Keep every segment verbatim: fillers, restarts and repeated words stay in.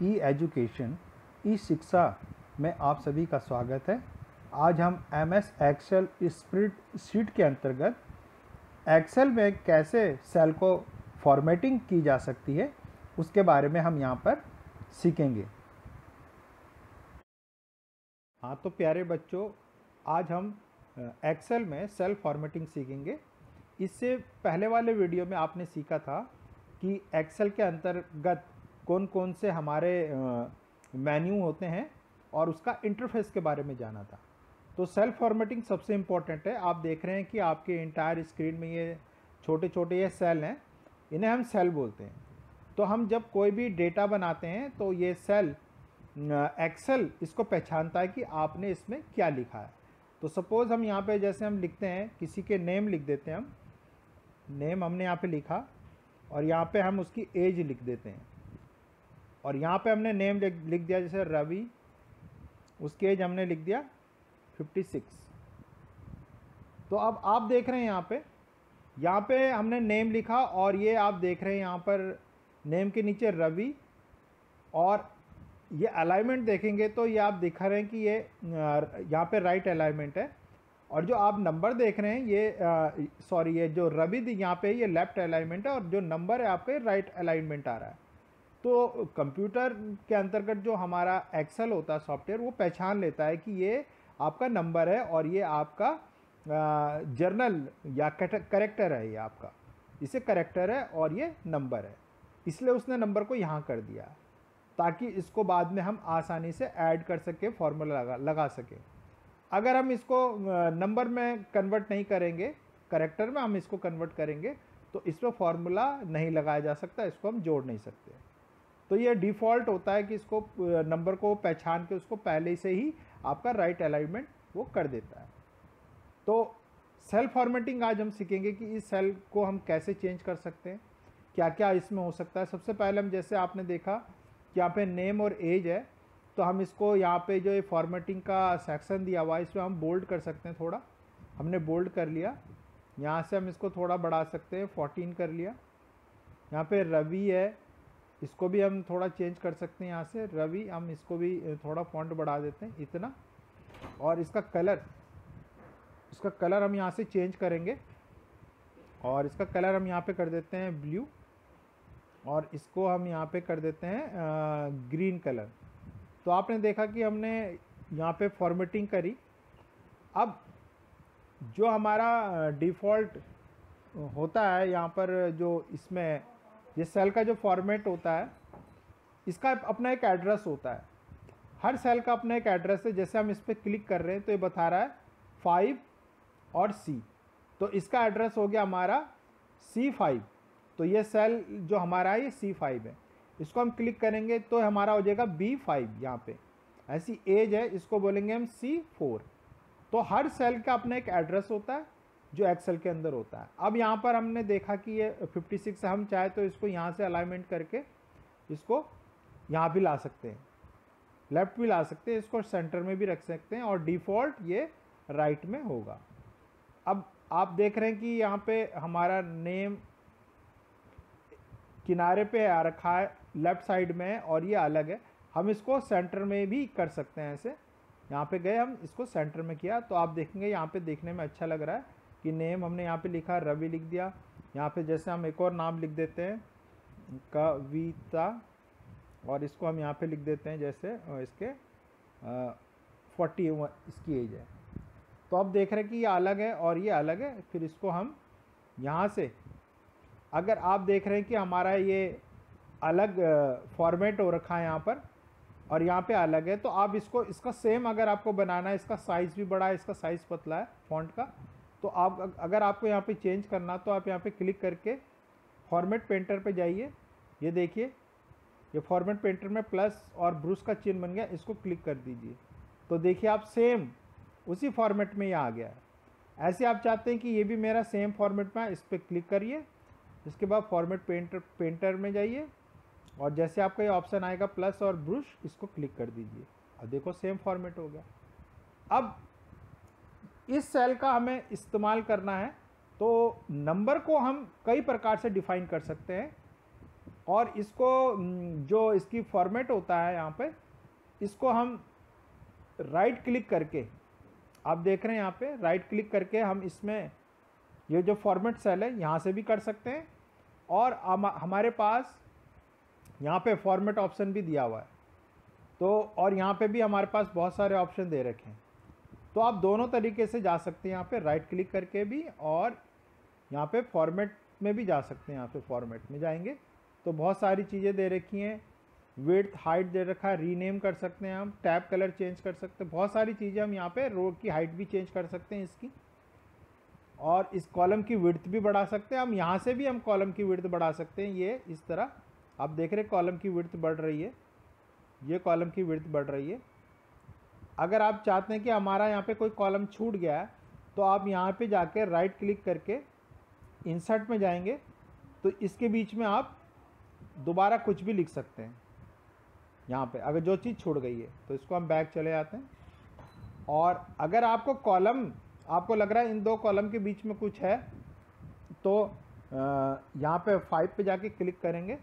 ई education ई शिक्षा में आप सभी का स्वागत है। आज हम एम एस एक्सेल स्प्रेडशीट के अंतर्गत एक्सेल में कैसे सेल को फॉर्मेटिंग की जा सकती है उसके बारे में हम यहाँ पर सीखेंगे। हाँ तो प्यारे बच्चों, आज हम एक्सेल में सेल फॉर्मेटिंग सीखेंगे। इससे पहले वाले वीडियो में आपने सीखा था कि एक्सेल के अंतर्गत कौन कौन से हमारे मेन्यू होते हैं और उसका इंटरफेस के बारे में जाना था। तो सेल फॉर्मेटिंग सबसे इम्पोर्टेंट है। आप देख रहे हैं कि आपके इंटायर स्क्रीन में ये छोटे छोटे ये सेल हैं, इन्हें हम सेल बोलते हैं। तो हम जब कोई भी डेटा बनाते हैं तो ये सेल एक्सेल इसको पहचानता है कि आपने इसमें क्या लिखा है। तो सपोज़ हम यहाँ पे जैसे हम लिखते हैं, किसी के नेम लिख देते हैं, हम नेम हमने यहाँ पे लिखा और यहाँ पे हम उसकी एज लिख देते हैं और यहाँ पे हमने नेम लिख दिया जैसे रवि, उसकी एज हमने लिख दिया छप्पन। तो अब आप देख रहे हैं यहाँ पे यहाँ पे हमने नेम लिखा और ये आप देख रहे हैं यहाँ पर नेम के नीचे रवि, और ये अलाइनमेंट देखेंगे तो ये आप दिखा रहे हैं कि ये यहाँ पे राइट अलाइनमेंट है, और जो आप नंबर देख रहे हैं ये सॉरी ये जो रवि यहाँ पे ये लेफ्ट अलाइनमेंट है और जो नंबर है आपके राइट अलाइनमेंट आ रहा है। तो कंप्यूटर के अंतर्गत जो हमारा एक्सेल होता है सॉफ्टवेयर, वो पहचान लेता है कि ये आपका नंबर है और ये आपका जर्नल या करेक्टर है, ये आपका इसे करेक्टर है और ये नंबर है, इसलिए उसने नंबर को यहाँ कर दिया ताकि इसको बाद में हम आसानी से ऐड कर सके, फॉर्मूला लगा लगा सके। अगर हम इसको नंबर में कन्वर्ट नहीं करेंगे, करेक्टर में हम इसको कन्वर्ट करेंगे तो इस पर फॉर्मूला नहीं लगाया जा सकता, इसको हम जोड़ नहीं सकते। तो ये डिफ़ॉल्ट होता है कि इसको नंबर को पहचान के उसको पहले से ही आपका राइट अलाइनमेंट वो कर देता है। तो सेल फॉर्मेटिंग आज हम सीखेंगे कि इस सेल को हम कैसे चेंज कर सकते हैं, क्या क्या इसमें हो सकता है। सबसे पहले हम जैसे आपने देखा कि यहाँ पे नेम और एज है, तो हम इसको यहाँ पे जो ये फॉर्मेटिंग का सेक्शन दिया हुआ है इसमें हम बोल्ड कर सकते हैं। थोड़ा हमने बोल्ड कर लिया, यहाँ से हम इसको थोड़ा बढ़ा सकते हैं, चौदह कर लिया। यहाँ पे रवि है, इसको भी हम थोड़ा चेंज कर सकते हैं, यहाँ से रवि हम इसको भी थोड़ा फॉन्ट बढ़ा देते हैं इतना। और इसका कलर इसका कलर हम यहाँ से चेंज करेंगे और इसका कलर हम यहाँ पे कर देते हैं ब्लू, और इसको हम यहाँ पे कर देते हैं ग्रीन कलर। तो आपने देखा कि हमने यहाँ पे फॉर्मेटिंग करी। अब जो हमारा डिफ़ॉल्ट होता है यहाँ पर, जो इसमें ये सेल का जो फॉर्मेट होता है, इसका अपना एक एड्रेस होता है। हर सेल का अपना एक एड्रेस है। जैसे हम इस पर क्लिक कर रहे हैं तो ये बता रहा है फाइव और सी, तो इसका एड्रेस हो गया हमारा सी फाइव। तो ये सेल जो हमारा है ये सी फाइव है। इसको हम क्लिक करेंगे तो हमारा हो जाएगा बी फाइव। यहाँ पे ऐसी एज है, इसको बोलेंगे हम सी फोर। तो हर सेल का अपना एक एड्रेस होता है जो एक्सेल के अंदर होता है। अब यहाँ पर हमने देखा कि ये छप्पन, हम चाहे तो इसको यहाँ से अलाइनमेंट करके इसको यहाँ भी ला सकते हैं, लेफ्ट भी ला सकते हैं, इसको सेंटर में भी रख सकते हैं, और डिफ़ॉल्ट ये राइट में होगा। अब आप देख रहे हैं कि यहाँ पे हमारा नेम किनारे पे आ रखा है, लेफ्ट साइड में है और ये अलग है। हम इसको सेंटर में भी कर सकते हैं। ऐसे यहाँ पे गए, हम इसको सेंटर में किया तो आप देखेंगे यहाँ पे देखने में अच्छा लग रहा है कि नेम हमने यहाँ पे लिखा रवि लिख दिया। यहाँ पे जैसे हम एक और नाम लिख देते हैं कविता, और इसको हम यहाँ पे लिख देते हैं जैसे इसके फोर्टी इसकी एज है। तो अब देख रहे हैं कि ये अलग है और ये अलग है। फिर इसको हम यहाँ से, अगर आप देख रहे हैं कि हमारा ये अलग फॉर्मेट हो रखा है यहाँ पर और यहाँ पे अलग है, तो आप इसको इसका सेम अगर आपको बनाना है, इसका साइज़ भी बड़ा है, इसका साइज़ पतला है फॉन्ट का, तो आप अगर आपको यहाँ पे चेंज करना तो आप यहाँ पे क्लिक करके फॉर्मेट पेंटर पे जाइए। ये देखिए ये फॉर्मेट पेंटर में प्लस और ब्रूस का चिन्ह बन गया, इसको क्लिक कर दीजिए तो देखिए आप सेम उसी फॉर्मेट में ये आ गया है। ऐसे आप चाहते हैं कि ये भी मेरा सेम फॉर्मेट में है, इस पर क्लिक करिए। इसके बाद फॉर्मेट पेंटर पेंटर में जाइए और जैसे आपका ये ऑप्शन आएगा प्लस और ब्रश, इसको क्लिक कर दीजिए। अब देखो सेम फॉर्मेट हो गया। अब इस सेल का हमें इस्तेमाल करना है तो नंबर को हम कई प्रकार से डिफाइन कर सकते हैं। और इसको जो इसकी फॉर्मेट होता है यहाँ पे, इसको हम राइट क्लिक करके, आप देख रहे हैं यहाँ पे राइट क्लिक करके हम इसमें ये जो फॉर्मेट सेल है यहाँ से भी कर सकते हैं, और हमारे पास यहाँ पे फॉर्मेट ऑप्शन भी दिया हुआ है। तो और यहाँ पे भी हमारे पास बहुत सारे ऑप्शन दे रखे हैं, तो आप दोनों तरीके से जा सकते हैं, यहाँ पे राइट क्लिक करके भी और यहाँ पे फॉर्मेट में भी जा सकते हैं। यहाँ पे फॉर्मेट में जाएंगे तो बहुत सारी चीज़ें दे रखी हैं, विड्थ हाइट दे रखा है, रीनेम कर सकते हैं, हम टैब कलर चेंज कर सकते हैं, बहुत सारी चीज़ें हम यहाँ पे रो की हाइट भी चेंज कर सकते हैं इसकी, और इस कॉलम की विड्थ भी बढ़ा सकते हैं हम। यहाँ से भी हम कॉलम की विड्थ बढ़ा सकते हैं, ये इस तरह आप देख रहे हैं कॉलम की विड्थ बढ़ रही है, ये कॉलम की विड्थ बढ़ रही है। अगर आप चाहते हैं कि हमारा यहाँ पे कोई कॉलम छूट गया है तो आप यहाँ पे जाके राइट क्लिक करके इंसर्ट में जाएंगे, तो इसके बीच में आप दोबारा कुछ भी लिख सकते हैं यहाँ पे, अगर जो चीज़ छूट गई है तो इसको हम बैक चले जाते हैं। और अगर आपको कॉलम, आपको लग रहा है इन दो कॉलम के बीच में कुछ है, तो यहाँ पे फाइव पे जाके क्लिक करेंगे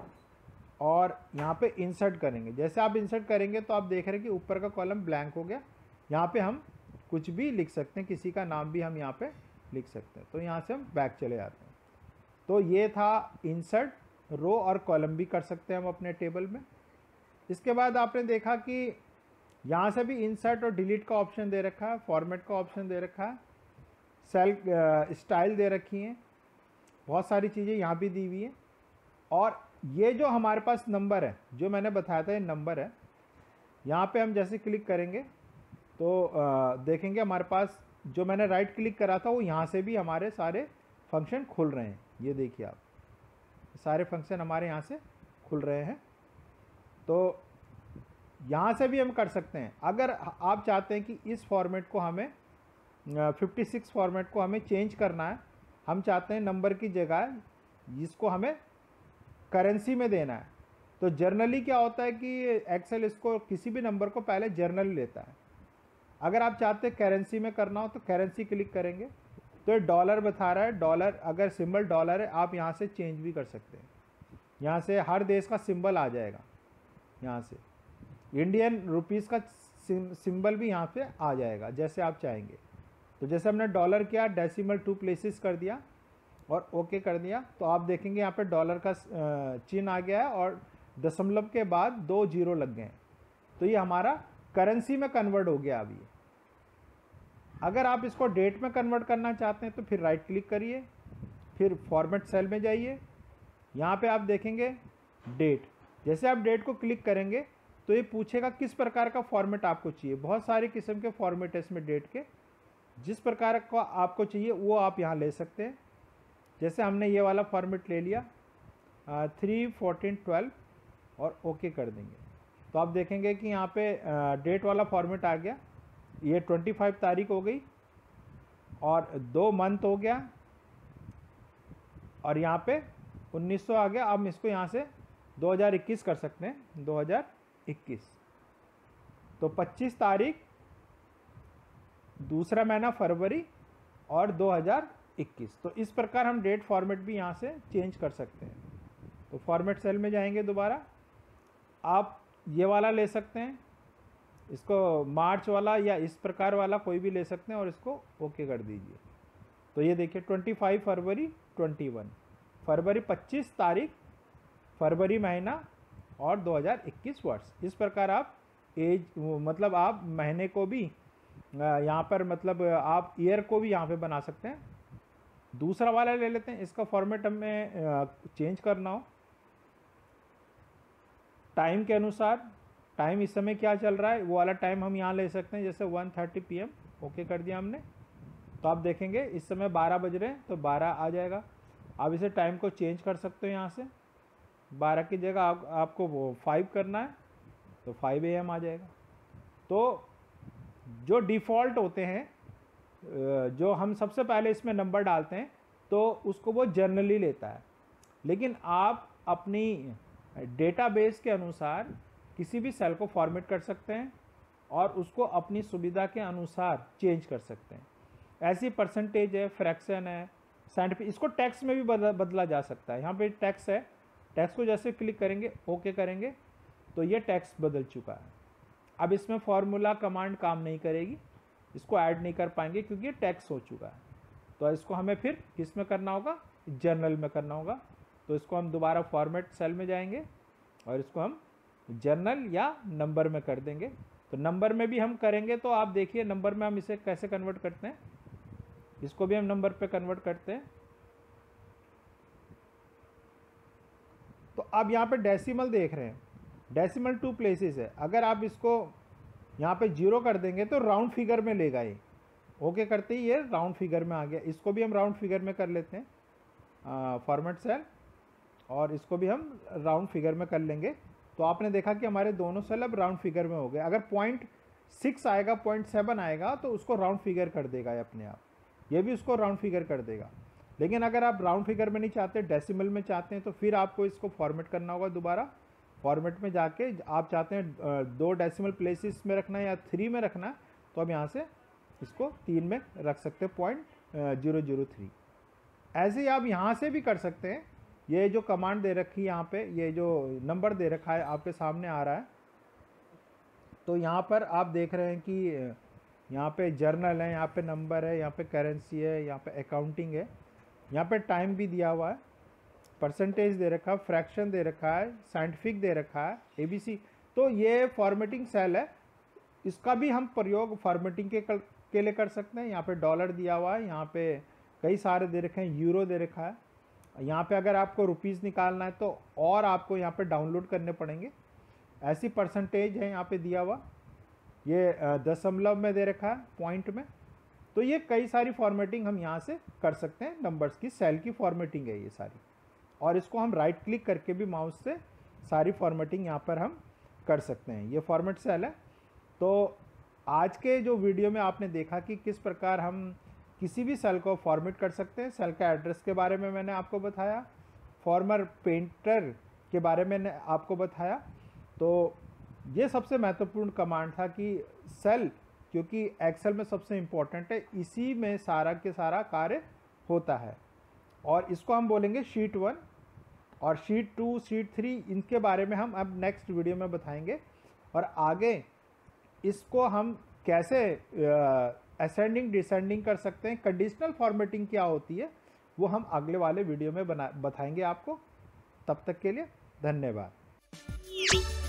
और यहाँ पे इंसर्ट करेंगे। जैसे आप इंसर्ट करेंगे तो आप देख रहे हैं कि ऊपर का कॉलम ब्लैंक हो गया, यहाँ पे हम कुछ भी लिख सकते हैं, किसी का नाम भी हम यहाँ पे लिख सकते हैं। तो यहाँ से हम बैक चले जाते हैं। तो ये था इंसर्ट, रो और कॉलम भी कर सकते हैं हम अपने टेबल में। इसके बाद आपने देखा कि यहाँ से भी इंसर्ट और डिलीट का ऑप्शन दे रखा है, फॉर्मेट का ऑप्शन दे रखा है, सेल स्टाइल दे रखी हैं, बहुत सारी चीज़ें यहाँ भी दी हुई हैं। और ये जो हमारे पास नंबर है, जो मैंने बताया था ये नंबर है, यहाँ पे हम जैसे क्लिक करेंगे तो आ, देखेंगे हमारे पास जो मैंने राइट क्लिक करा था वो यहाँ से भी हमारे सारे फंक्शन खुल रहे हैं। ये देखिए आप, सारे फंक्शन हमारे यहाँ से खुल रहे हैं। तो यहाँ से भी हम कर सकते हैं। अगर आप चाहते हैं कि इस फॉर्मेट को हमें फिफ्टी सिक्स फॉर्मेट को हमें चेंज करना है, हम चाहते हैं नंबर की जगह इसको हमें करेंसी में देना है, तो जर्नली क्या होता है कि एक्सेल इसको किसी भी नंबर को पहले जर्नल लेता है। अगर आप चाहते हैं करेंसी में करना हो तो करेंसी क्लिक करेंगे तो ये डॉलर बता रहा है, डॉलर अगर सिंबल डॉलर है आप यहाँ से चेंज भी कर सकते हैं, यहाँ से हर देश का सिंबल आ जाएगा, यहाँ से इंडियन रुपीस का सिंबल भी यहाँ पे आ जाएगा जैसे आप चाहेंगे। तो जैसे हमने डॉलर किया, डेसिमल टू प्लेसेस कर दिया और ओके कर दिया, तो आप देखेंगे यहाँ पे डॉलर का चिन्ह आ गया है और दशमलव के बाद दो जीरो लग गए हैं, तो ये हमारा करेंसी में कन्वर्ट हो गया अभी। अगर आप इसको डेट में कन्वर्ट करना चाहते हैं तो फिर राइट क्लिक करिए, फिर फॉर्मेट सेल में जाइए, यहाँ पे आप देखेंगे डेट। जैसे आप डेट को क्लिक करेंगे तो ये पूछेगा किस प्रकार का फॉर्मेट आपको चाहिए। बहुत सारे किस्म के फॉर्मेट है इसमें डेट के, जिस प्रकार का आपको चाहिए वो आप यहाँ ले सकते हैं। जैसे हमने ये वाला फॉर्मेट ले लिया थ्री फोर्टीन ट्वेल्व और ओके कर देंगे, तो आप देखेंगे कि यहाँ पे डेट वाला फॉर्मेट आ गया। ये ट्वेंटी फाइव तारीख हो गई और दो मंथ हो गया और यहाँ पे उन्नीस सौ आ गया। अब इसको यहाँ से दो हज़ार इक्कीस कर सकते हैं, दो हज़ार इक्कीस। तो पच्चीस तारीख दूसरा महीना फरवरी और दो हज़ार इक्कीस। तो इस प्रकार हम डेट फॉर्मेट भी यहाँ से चेंज कर सकते हैं। तो फॉर्मेट सेल में जाएंगे, दोबारा आप ये वाला ले सकते हैं, इसको मार्च वाला या इस प्रकार वाला कोई भी ले सकते हैं और इसको ओके कर दीजिए। तो ये देखिए पच्चीस फरवरी इक्कीस, फरवरी पच्चीस तारीख, फरवरी महीना और दो हज़ार इक्कीस वर्ष। इस प्रकार आप एज मतलब आप महीने को भी यहाँ पर मतलब आप ईयर को भी यहाँ पे बना सकते हैं। दूसरा वाला ले लेते हैं, इसका फॉर्मेट हमें चेंज करना हो टाइम के अनुसार, टाइम इस समय क्या चल रहा है वो वाला टाइम हम यहाँ ले सकते हैं। जैसे one thirty P M okay कर दिया हमने, तो आप देखेंगे इस समय बारह बज रहे हैं तो बारह आ जाएगा। आप इसे टाइम को चेंज कर सकते हो, यहाँ से बारह की जगह आप, आपको वो फाइव करना है तो फाइव ए एम आ जाएगा। तो जो डिफ़ॉल्ट होते हैं, जो हम सबसे पहले इसमें नंबर डालते हैं तो उसको वो जर्नली लेता है, लेकिन आप अपनी डेटाबेस के अनुसार किसी भी सेल को फॉर्मेट कर सकते हैं और उसको अपनी सुविधा के अनुसार चेंज कर सकते हैं। ऐसी परसेंटेज है, फ्रैक्शन है, साइंटिफिक, इसको टैक्स में भी बदला बदला जा सकता है। यहाँ पे टैक्स है टेक्स्ट को जैसे क्लिक करेंगे, ओके करेंगे, तो ये टेक्स्ट बदल चुका है। अब इसमें फॉर्मूला कमांड काम नहीं करेगी, इसको ऐड नहीं कर पाएंगे क्योंकि ये टेक्स्ट हो चुका है। तो इसको हमें फिर किस में करना होगा, जर्नल में करना होगा। तो इसको हम दोबारा फॉर्मेट सेल में जाएंगे और इसको हम जर्नल या नंबर में कर देंगे। तो नंबर में भी हम करेंगे, तो आप देखिए नंबर में हम इसे कैसे कन्वर्ट करते हैं, इसको भी हम नंबर पे कन्वर्ट करते हैं। तो अब यहाँ पे डेसिमल देख रहे हैं, डेसिमल टू प्लेसेस है। अगर आप इसको यहाँ पे जीरो कर देंगे तो राउंड फिगर में लेगा ये, ओके करते ही ये राउंड फिगर में आ गया। इसको भी हम राउंड फिगर में कर लेते हैं फॉर्मेट सेल, और इसको भी हम राउंड फिगर में कर लेंगे। तो आपने देखा कि हमारे दोनों सेल अब राउंड फिगर में हो गए। अगर पॉइंट सिक्स आएगा, पॉइंट सेवन आएगा, तो उसको राउंड फिगर कर देगा ये अपने आप, ये भी उसको राउंड फिगर कर देगा। लेकिन अगर आप राउंड फिगर में नहीं चाहते, डेसिमल में चाहते हैं, तो फिर आपको इसको फॉर्मेट करना होगा दोबारा। फॉर्मेट में जाके आप चाहते हैं दो डेसिमल प्लेसेस में रखना है या थ्री में रखना है, तो अब यहाँ से इसको तीन में रख सकते हैं, पॉइंट जीरो जीरो थ्री। ऐसे ही आप यहाँ से भी कर सकते हैं। ये जो कमांड दे रखी है यहाँ पे, ये जो नंबर दे रखा है आपके सामने आ रहा है, तो यहाँ पर आप देख रहे हैं कि यहाँ पे जर्नल है, यहाँ पे नंबर है, यहाँ पे करेंसी है, यहाँ पे अकाउंटिंग है, यहाँ पे टाइम भी दिया हुआ है, परसेंटेज दे रखा है, फ्रैक्शन दे रखा है, साइंटिफिक दे रखा है, एबीसी। तो ये फॉर्मेटिंग सेल है, इसका भी हम प्रयोग फॉर्मेटिंग के कर, के लिए कर सकते हैं। यहाँ पे डॉलर दिया हुआ है, यहाँ पे कई सारे दे रखे हैं, यूरो दे रखा है। यहाँ पे अगर आपको रुपीज़ निकालना है तो और आपको यहाँ पे डाउनलोड करने पड़ेंगे। ऐसी परसेंटेज है यहाँ पे दिया हुआ, ये दशमलव में दे रखा है, पॉइंट में। तो ये कई सारी फॉर्मेटिंग हम यहाँ से कर सकते हैं, नंबर्स की, सेल की फॉर्मेटिंग है ये सारी। और इसको हम राइट क्लिक करके भी माउस से सारी फॉर्मेटिंग यहाँ पर हम कर सकते हैं। ये फॉर्मेट सेल है। तो आज के जो वीडियो में आपने देखा कि किस प्रकार हम किसी भी सेल को फॉर्मेट कर सकते हैं। सेल का एड्रेस के बारे में मैंने आपको बताया, फॉर्मर पेंटर के बारे में मैंने आपको बताया। तो ये सबसे महत्वपूर्ण कमांड था कि सेल, क्योंकि एक्सेल में सबसे इम्पोर्टेंट है, इसी में सारा के सारा कार्य होता है। और इसको हम बोलेंगे शीट वन, और शीट टू, शीट थ्री, इनके बारे में हम अब नेक्स्ट वीडियो में बताएंगे। और आगे इसको हम कैसे असेंडिंग डिसेंडिंग कर सकते हैं, कंडीशनल फॉर्मेटिंग क्या होती है, वो हम अगले वाले वीडियो में बना बताएंगे आपको। तब तक के लिए धन्यवाद।